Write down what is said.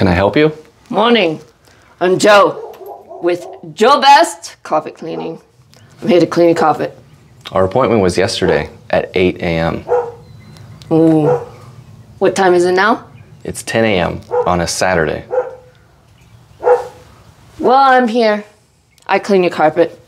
Can I help you? Morning. I'm Joe with Joe Best Carpet Cleaning. I'm here to clean your carpet. Our appointment was yesterday at 8 a.m. Ooh. What time is it now? It's 10 a.m. on a Saturday. Well, I'm here. I clean your carpet.